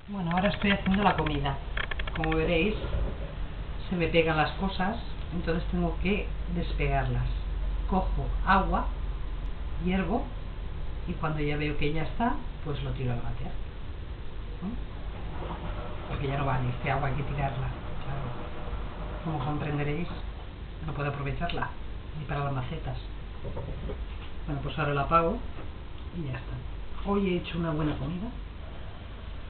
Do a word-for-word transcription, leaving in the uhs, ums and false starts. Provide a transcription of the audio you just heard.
Bueno, ahora estoy haciendo la comida. Como veréis, se me pegan las cosas, entonces tengo que despegarlas. Cojo agua, hiervo y cuando ya veo que ya está, pues lo tiro al váter. ¿Mm? Porque ya no vale, este agua hay que tirarla. Claro, como comprenderéis, no puedo aprovecharla ni para las macetas. Bueno, pues ahora la apago y ya está. Hoy he hecho una buena comida.